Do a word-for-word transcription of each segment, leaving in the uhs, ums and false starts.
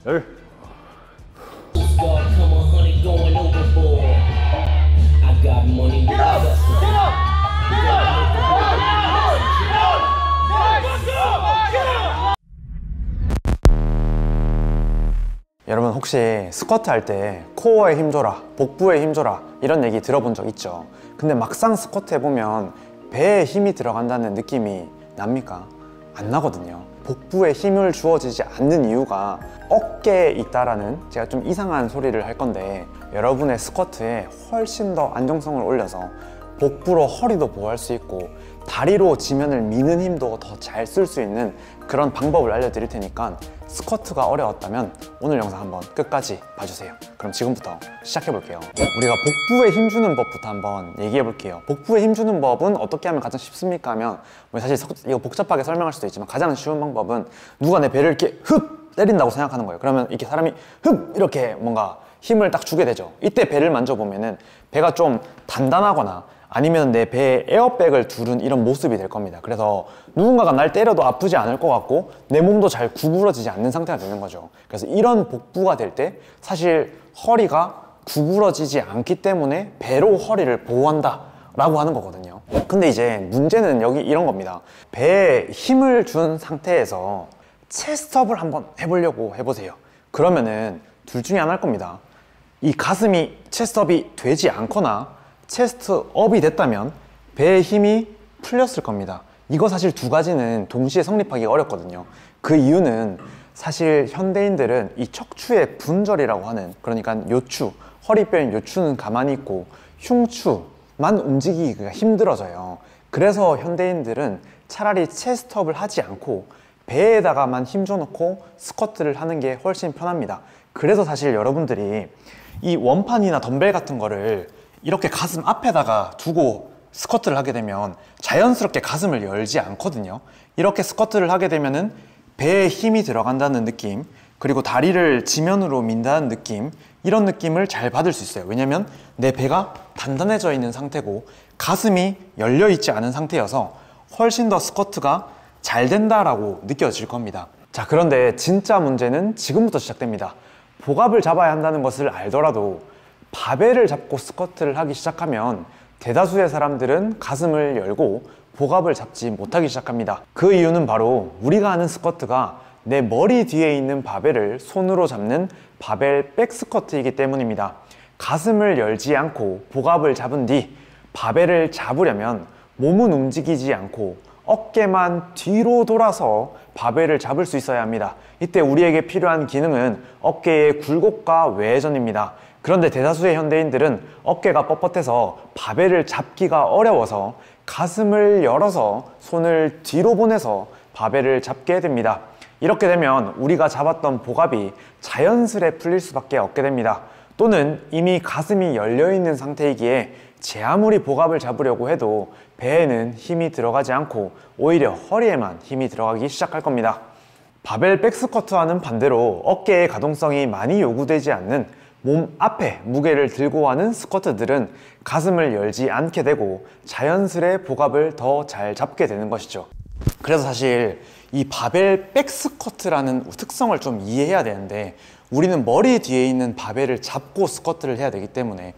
열. 여러분 혹시 스쿼트 할 때 코어에 힘줘라, 복부에 힘줘라 이런 얘기 들어본 적 있죠? 근데 막상 스쿼트 해보면 배에 힘이 들어간다는 느낌이 납니까? 안 나거든요. 복부에 힘을 주어지지 않는 이유가 어깨에 있다라는 제가 좀 이상한 소리를 할 건데, 여러분의 스쿼트에 훨씬 더 안정성을 올려서 복부로 허리도 보호할 수 있고 다리로 지면을 미는 힘도 더 잘 쓸 수 있는 그런 방법을 알려드릴 테니까 스쿼트가 어려웠다면 오늘 영상 한번 끝까지 봐주세요. 그럼 지금부터 시작해 볼게요. 우리가 복부에 힘주는 법부터 한번 얘기해 볼게요. 복부에 힘주는 법은 어떻게 하면 가장 쉽습니까 하면, 사실 이거 복잡하게 설명할 수도 있지만 가장 쉬운 방법은 누가 내 배를 이렇게 흡 때린다고 생각하는 거예요. 그러면 이렇게 사람이 흡 이렇게 뭔가 힘을 딱 주게 되죠. 이때 배를 만져보면은 배가 좀 단단하거나 아니면 내 배에 에어백을 두른 이런 모습이 될 겁니다. 그래서 누군가가 날 때려도 아프지 않을 것 같고 내 몸도 잘 구부러지지 않는 상태가 되는 거죠. 그래서 이런 복부가 될 때 사실 허리가 구부러지지 않기 때문에 배로 허리를 보호한다 라고 하는 거거든요. 근데 이제 문제는 여기 이런 겁니다. 배에 힘을 준 상태에서 체스트업을 한번 해보려고 해보세요. 그러면은 둘 중에 하나일 겁니다. 이 가슴이 체스트업이 되지 않거나 체스트업이 됐다면 배의 힘이 풀렸을 겁니다. 이거 사실 두 가지는 동시에 성립하기가 어렵거든요. 그 이유는 사실 현대인들은 이 척추의 분절이라고 하는, 그러니까 요추, 허리뼈인 요추는 가만히 있고 흉추만 움직이기가 힘들어져요. 그래서 현대인들은 차라리 체스트업을 하지 않고 배에다가만 힘줘놓고 스쿼트를 하는 게 훨씬 편합니다. 그래서 사실 여러분들이 이 원판이나 덤벨 같은 거를 이렇게 가슴 앞에다가 두고 스쿼트를 하게 되면 자연스럽게 가슴을 열지 않거든요. 이렇게 스쿼트를 하게 되면은 배에 힘이 들어간다는 느낌, 그리고 다리를 지면으로 민다는 느낌, 이런 느낌을 잘 받을 수 있어요. 왜냐면 내 배가 단단해져 있는 상태고 가슴이 열려 있지 않은 상태여서 훨씬 더 스쿼트가 잘 된다라고 느껴질 겁니다. 자, 그런데 진짜 문제는 지금부터 시작됩니다. 복압을 잡아야 한다는 것을 알더라도 바벨을 잡고 스쿼트를 하기 시작하면 대다수의 사람들은 가슴을 열고 복압을 잡지 못하기 시작합니다. 그 이유는 바로 우리가 하는 스쿼트가 내 머리 뒤에 있는 바벨을 손으로 잡는 바벨 백스쿼트이기 때문입니다. 가슴을 열지 않고 복압을 잡은 뒤 바벨을 잡으려면 몸은 움직이지 않고 어깨만 뒤로 돌아서 바벨을 잡을 수 있어야 합니다. 이때 우리에게 필요한 기능은 어깨의 굴곡과 외전입니다. 그런데 대다수의 현대인들은 어깨가 뻣뻣해서 바벨을 잡기가 어려워서 가슴을 열어서 손을 뒤로 보내서 바벨을 잡게 됩니다. 이렇게 되면 우리가 잡았던 복압이 자연스레 풀릴 수밖에 없게 됩니다. 또는 이미 가슴이 열려있는 상태이기에 제 아무리 복압을 잡으려고 해도 배에는 힘이 들어가지 않고 오히려 허리에만 힘이 들어가기 시작할 겁니다. 바벨 백스쿼트와는 반대로 어깨의 가동성이 많이 요구되지 않는 몸 앞에 무게를 들고 하는 스쿼트들은 가슴을 열지 않게 되고 자연스레 복압을 더 잘 잡게 되는 것이죠. 그래서 사실 이 바벨 백스쿼트라는 특성을 좀 이해해야 되는데, 우리는 머리 뒤에 있는 바벨을 잡고 스쿼트를 해야 되기 때문에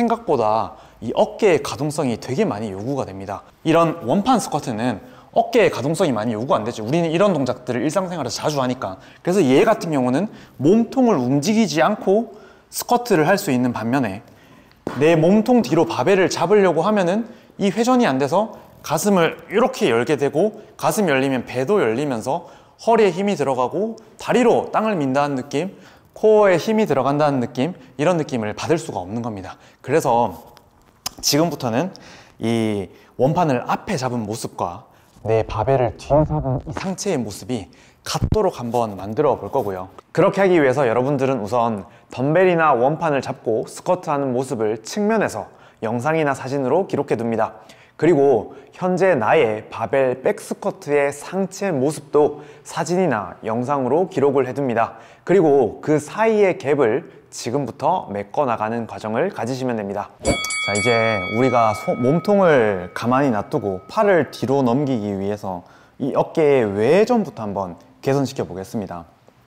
생각보다 이 어깨의 가동성이 되게 많이 요구가 됩니다. 이런 원판 스쿼트는 어깨의 가동성이 많이 요구 안 되죠. 우리는 이런 동작들을 일상생활에서 자주 하니까. 그래서 얘 같은 경우는 몸통을 움직이지 않고 스쿼트를 할 수 있는 반면에 내 몸통 뒤로 바벨을 잡으려고 하면은 이 회전이 안 돼서 가슴을 이렇게 열게 되고, 가슴 열리면 배도 열리면서 허리에 힘이 들어가고 다리로 땅을 민다는 느낌, 코어에 힘이 들어간다는 느낌, 이런 느낌을 받을 수가 없는 겁니다. 그래서 지금부터는 이 원판을 앞에 잡은 모습과 내 바벨을 뒤에 잡은 이 상체의 모습이 같도록 한번 만들어 볼 거고요. 그렇게 하기 위해서 여러분들은 우선 덤벨이나 원판을 잡고 스쿼트 하는 모습을 측면에서 영상이나 사진으로 기록해 둡니다. 그리고 현재 나의 바벨 백스쿼트의 상체 모습도 사진이나 영상으로 기록을 해둡니다. 그리고 그 사이의 갭을 지금부터 메꿔 나가는 과정을 가지시면 됩니다. 자, 이제 우리가 소, 몸통을 가만히 놔두고 팔을 뒤로 넘기기 위해서 이 어깨의 외전부터 한번 개선시켜 보겠습니다.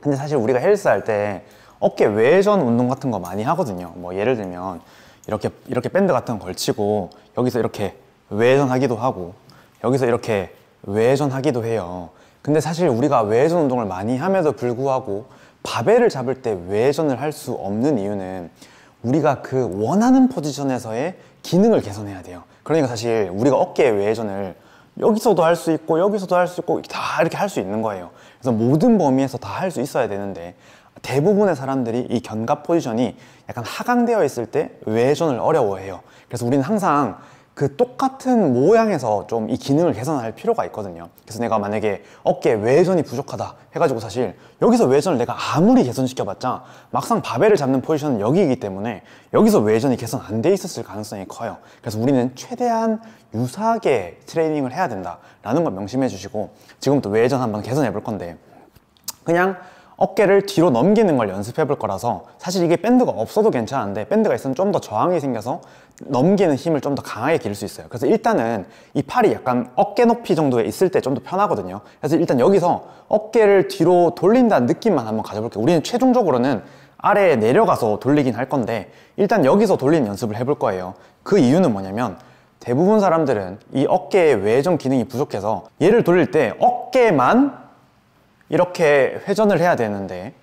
근데 사실 우리가 헬스 할 때 어깨 외전 운동 같은 거 많이 하거든요. 뭐 예를 들면 이렇게 이렇게 밴드 같은 거 걸치고 여기서 이렇게 외전 하기도 하고 여기서 이렇게 외전 하기도 해요. 근데 사실 우리가 외전 운동을 많이 함에도 불구하고 바벨을 잡을 때 외전을 할 수 없는 이유는 우리가 그 원하는 포지션에서의 기능을 개선해야 돼요. 그러니까 사실 우리가 어깨 외전을 여기서도 할 수 있고 여기서도 할 수 있고 다 이렇게 할 수 있는 거예요. 그래서 모든 범위에서 다 할 수 있어야 되는데 대부분의 사람들이 이 견갑 포지션이 약간 하강되어 있을 때 외전을 어려워해요. 그래서 우리는 항상 그 똑같은 모양에서 좀 이 기능을 개선할 필요가 있거든요. 그래서 내가 만약에 어깨 외전이 부족하다 해가지고 사실 여기서 외전을 내가 아무리 개선시켜봤자 막상 바벨을 잡는 포지션은 여기이기 때문에 여기서 외전이 개선 안 돼 있었을 가능성이 커요. 그래서 우리는 최대한 유사하게 트레이닝을 해야 된다라는 걸 명심해 주시고 지금부터 외전 한번 개선해 볼 건데 그냥 어깨를 뒤로 넘기는 걸 연습해 볼 거라서 사실 이게 밴드가 없어도 괜찮은데 밴드가 있으면 좀 더 저항이 생겨서 넘기는 힘을 좀 더 강하게 기를 수 있어요. 그래서 일단은 이 팔이 약간 어깨 높이 정도에 있을 때 좀 더 편하거든요. 그래서 일단 여기서 어깨를 뒤로 돌린다는 느낌만 한번 가져볼게요. 우리는 최종적으로는 아래에 내려가서 돌리긴 할 건데 일단 여기서 돌리는 연습을 해볼 거예요. 그 이유는 뭐냐면 대부분 사람들은 이 어깨의 외전 기능이 부족해서 얘를 돌릴 때 어깨만 이렇게 회전을 해야 되는데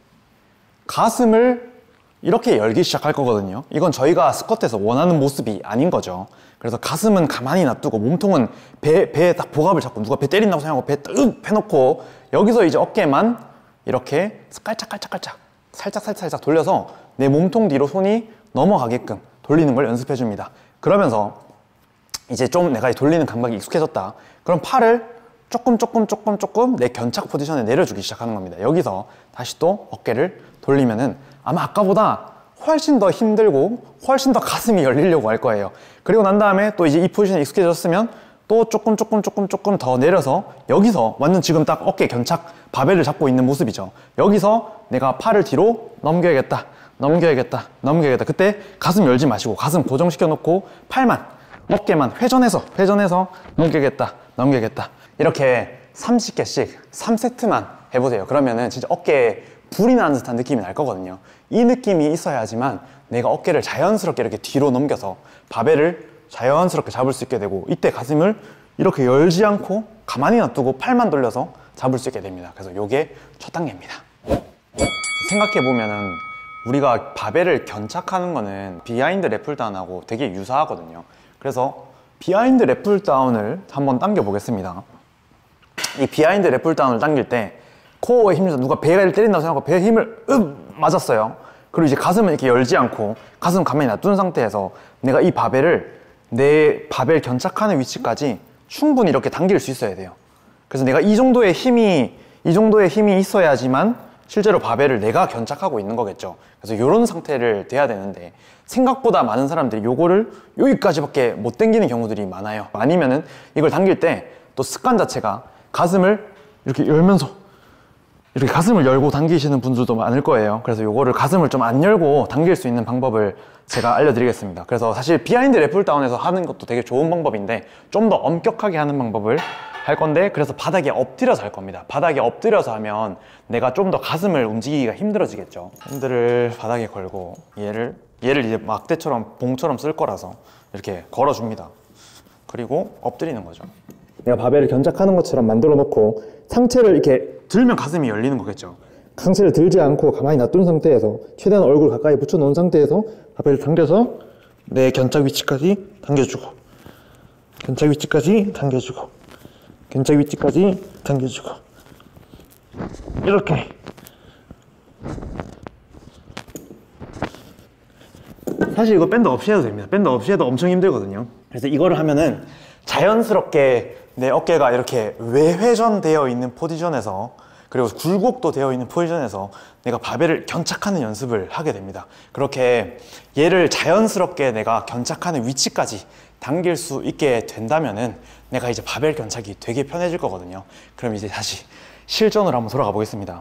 가슴을 이렇게 열기 시작할 거거든요. 이건 저희가 스쿼트에서 원하는 모습이 아닌 거죠. 그래서 가슴은 가만히 놔두고 몸통은 배, 배에 딱 복압을 잡고 누가 배 때린다고 생각하고 배 뜨 해놓고 여기서 이제 어깨만 이렇게 깔짝깔짝깔짝 살짝 살짝 살짝 돌려서 내 몸통 뒤로 손이 넘어가게끔 돌리는 걸 연습해 줍니다. 그러면서 이제 좀 내가 돌리는 감각이 익숙해졌다. 그럼 팔을 조금 조금 조금 조금 내 견착 포지션에 내려주기 시작하는 겁니다. 여기서 다시 또 어깨를 돌리면은 아마 아까보다 훨씬 더 힘들고 훨씬 더 가슴이 열리려고 할 거예요. 그리고 난 다음에 또 이제 이 포지션에 익숙해졌으면 또 조금 조금 조금 조금 더 내려서 여기서 완전 지금 딱 어깨 견착 바벨을 잡고 있는 모습이죠. 여기서 내가 팔을 뒤로 넘겨야겠다 넘겨야겠다 넘겨야겠다. 그때 가슴 열지 마시고 가슴 고정시켜 놓고 팔만 어깨만 회전해서 회전해서 넘겨야겠다 넘겨야겠다. 이렇게 삼십 개씩 삼 세트만 해보세요. 그러면은 진짜 어깨에 불이 나는 듯한 느낌이 날 거거든요. 이 느낌이 있어야지만 내가 어깨를 자연스럽게 이렇게 뒤로 넘겨서 바벨을 자연스럽게 잡을 수 있게 되고 이때 가슴을 이렇게 열지 않고 가만히 놔두고 팔만 돌려서 잡을 수 있게 됩니다. 그래서 이게 첫 단계입니다. 생각해보면은 우리가 바벨을 견착하는 거는 비하인드 랩풀다운하고 되게 유사하거든요. 그래서 비하인드 랩풀다운을 한번 당겨보겠습니다. 이 비하인드 랩풀다운을 당길 때 코어에 힘줘서 누가 배를 때린다고 생각하고 배에 힘을 윽 맞았어요. 그리고 이제 가슴은 이렇게 열지 않고 가슴 가만히 놔둔 상태에서 내가 이 바벨을 내 바벨 견착하는 위치까지 충분히 이렇게 당길 수 있어야 돼요. 그래서 내가 이 정도의 힘이 이 정도의 힘이 있어야지만 실제로 바벨을 내가 견착하고 있는 거겠죠. 그래서 이런 상태를 돼야 되는데 생각보다 많은 사람들이 요거를 여기까지밖에 못 당기는 경우들이 많아요. 아니면은 이걸 당길 때 또 습관 자체가 가슴을 이렇게 열면서 이렇게 가슴을 열고 당기시는 분들도 많을 거예요. 그래서 요거를 가슴을 좀 안 열고 당길 수 있는 방법을 제가 알려드리겠습니다. 그래서 사실 비하인드 랩풀다운에서 하는 것도 되게 좋은 방법인데 좀 더 엄격하게 하는 방법을 할 건데 그래서 바닥에 엎드려서 할 겁니다. 바닥에 엎드려서 하면 내가 좀 더 가슴을 움직이기가 힘들어지겠죠. 핸들을 바닥에 걸고 얘를 얘를 이제 막대처럼 봉처럼 쓸 거라서 이렇게 걸어줍니다. 그리고 엎드리는 거죠. 내가 바벨을 견착하는 것처럼 만들어 놓고 상체를 이렇게 들면 가슴이 열리는 거겠죠. 상체를 들지 않고 가만히 놔둔 상태에서 최대한 얼굴 가까이 붙여 놓은 상태에서 바벨을 당겨서 내 견착 위치까지 당겨주고 견착 위치까지 당겨주고 견착 위치까지 당겨주고 이렇게 사실 이거 밴드 없이 해도 됩니다. 밴드 없이 해도 엄청 힘들거든요. 그래서 이거를 하면은 자연스럽게 내 어깨가 이렇게 외회전되어 있는 포지션에서 그리고 굴곡도 되어 있는 포지션에서 내가 바벨을 견착하는 연습을 하게 됩니다. 그렇게 얘를 자연스럽게 내가 견착하는 위치까지 당길 수 있게 된다면은 내가 이제 바벨 견착이 되게 편해질 거거든요. 그럼 이제 다시 실전으로 한번 돌아가 보겠습니다.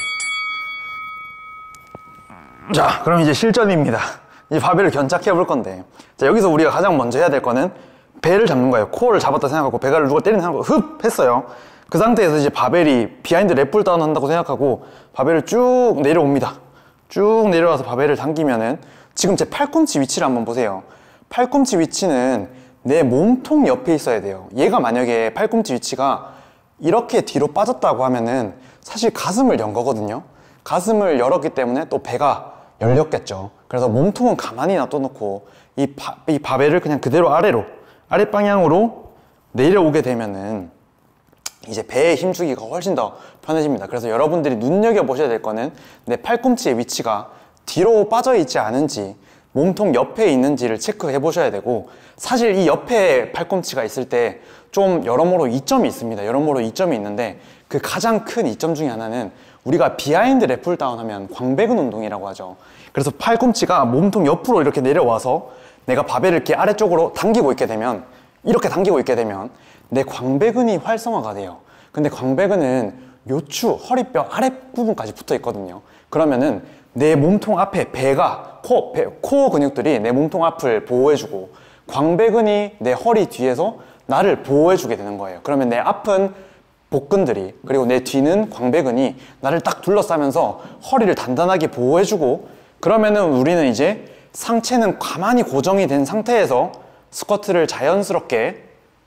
자, 그럼 이제 실전입니다. 이제 바벨을 견착해 볼 건데 자, 여기서 우리가 가장 먼저 해야 될 거는 배를 잡는 거예요. 코어를 잡았다 생각하고 배가를 누가 때리는 생각하고 흡! 했어요. 그 상태에서 이제 바벨이 비하인드 랩 다운 한다고 생각하고 바벨을 쭉 내려옵니다. 쭉 내려와서 바벨을 당기면은 지금 제 팔꿈치 위치를 한번 보세요. 팔꿈치 위치는 내 몸통 옆에 있어야 돼요. 얘가 만약에 팔꿈치 위치가 이렇게 뒤로 빠졌다고 하면은 사실 가슴을 연 거거든요. 가슴을 열었기 때문에 또 배가 열렸겠죠. 그래서 몸통은 가만히 놔둬놓고 이, 바, 이 바벨을 그냥 그대로 아래로 아래 방향으로 내려오게 되면은 이제 배에 힘주기가 훨씬 더 편해집니다. 그래서 여러분들이 눈여겨보셔야 될 거는 내 팔꿈치의 위치가 뒤로 빠져 있지 않은지 몸통 옆에 있는지를 체크해 보셔야 되고, 사실 이 옆에 팔꿈치가 있을 때 좀 여러모로 이점이 있습니다. 여러모로 이점이 있는데 그 가장 큰 이점 중에 하나는 우리가 비하인드 랩 다운 하면 광배근 운동이라고 하죠. 그래서 팔꿈치가 몸통 옆으로 이렇게 내려와서 내가 바벨을 이렇게 아래쪽으로 당기고 있게 되면, 이렇게 당기고 있게 되면 내 광배근이 활성화가 돼요. 근데 광배근은 요추, 허리뼈 아랫부분까지 붙어 있거든요. 그러면은 내 몸통 앞에 배가, 코, 배, 코어 근육들이 내 몸통 앞을 보호해주고 광배근이 내 허리 뒤에서 나를 보호해주게 되는 거예요. 그러면 내 앞은 복근들이, 그리고 내 뒤는 광배근이 나를 딱 둘러싸면서 허리를 단단하게 보호해주고, 그러면은 우리는 이제 상체는 가만히 고정이 된 상태에서 스쿼트를 자연스럽게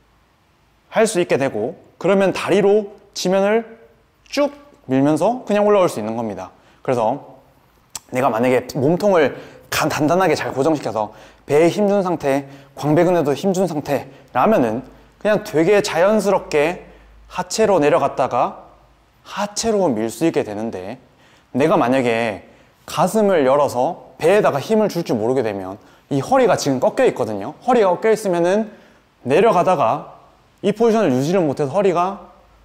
할 수 있게 되고, 그러면 다리로 지면을 쭉 밀면서 그냥 올라올 수 있는 겁니다. 그래서 내가 만약에 몸통을 단단하게 잘 고정시켜서 배에 힘준 상태, 광배근에도 힘준 상태라면은 그냥 되게 자연스럽게 하체로 내려갔다가 하체로 밀 수 있게 되는데, 내가 만약에 가슴을 열어서 배에다가 힘을 줄 줄 모르게 되면 이 허리가 지금 꺾여 있거든요. 허리가 꺾여 있으면은 내려가다가 이 포지션을 유지를 못해서 허리가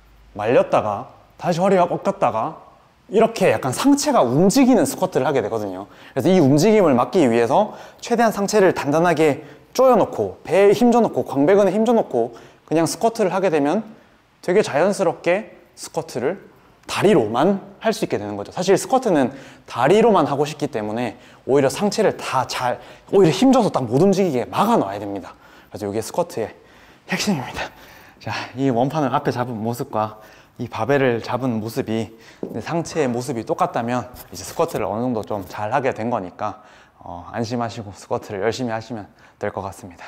말렸다가 다시 허리가 꺾였다가 이렇게 약간 상체가 움직이는 스쿼트를 하게 되거든요. 그래서 이 움직임을 막기 위해서 최대한 상체를 단단하게 조여놓고 배에 힘줘놓고 광배근에 힘줘놓고 그냥 스쿼트를 하게 되면 되게 자연스럽게 스쿼트를 다리로만 할 수 있게 되는 거죠. 사실 스쿼트는 다리로만 하고 싶기 때문에 오히려 상체를 다 잘, 오히려 힘줘서 딱 못 움직이게 막아 놔야 됩니다. 그래서 이게 스쿼트의 핵심입니다. 자, 이 원판을 앞에 잡은 모습과 이 바벨을 잡은 모습이, 상체의 모습이 똑같다면 이제 스쿼트를 어느 정도 좀 잘 하게 된 거니까 어, 안심하시고 스쿼트를 열심히 하시면 될 것 같습니다.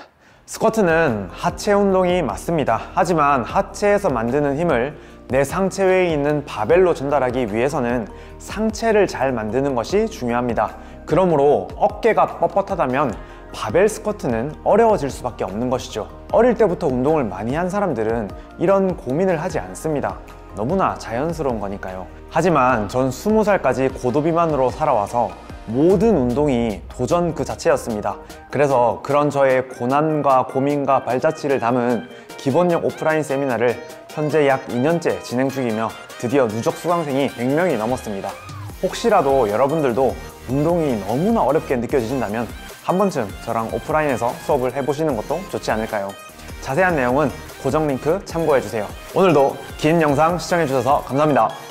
스쿼트는 하체 운동이 맞습니다. 하지만 하체에서 만드는 힘을 내 상체 외에 있는 바벨로 전달하기 위해서는 상체를 잘 만드는 것이 중요합니다. 그러므로 어깨가 뻣뻣하다면 바벨 스쿼트는 어려워질 수밖에 없는 것이죠. 어릴 때부터 운동을 많이 한 사람들은 이런 고민을 하지 않습니다. 너무나 자연스러운 거니까요. 하지만 전 스무 살까지 고도 비만으로 살아와서 모든 운동이 도전 그 자체였습니다. 그래서 그런 저의 고난과 고민과 발자취를 담은 기본력 오프라인 세미나를 현재 약 이 년째 진행 중이며 드디어 누적 수강생이 백 명이 넘었습니다. 혹시라도 여러분들도 운동이 너무나 어렵게 느껴지신다면 한 번쯤 저랑 오프라인에서 수업을 해보시는 것도 좋지 않을까요? 자세한 내용은 고정 링크 참고해주세요. 오늘도 긴 영상 시청해주셔서 감사합니다.